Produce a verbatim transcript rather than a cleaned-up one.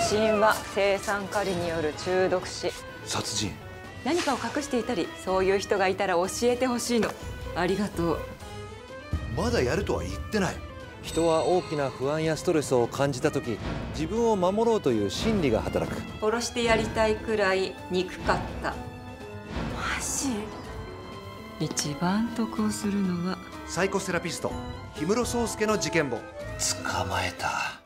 死因は青酸カリによる中毒死。 殺人？ 何かを隠していたり、そういう人がいたら教えてほしいの。ありがとう。 まだやるとは言ってない。 人は大きな不安やストレスを感じた時、自分を守ろうという心理が働く。 殺してやりたいくらい憎かった。マジ？一番得をするのはサイコセラピスト氷室宗介の事件簿。捕まえた。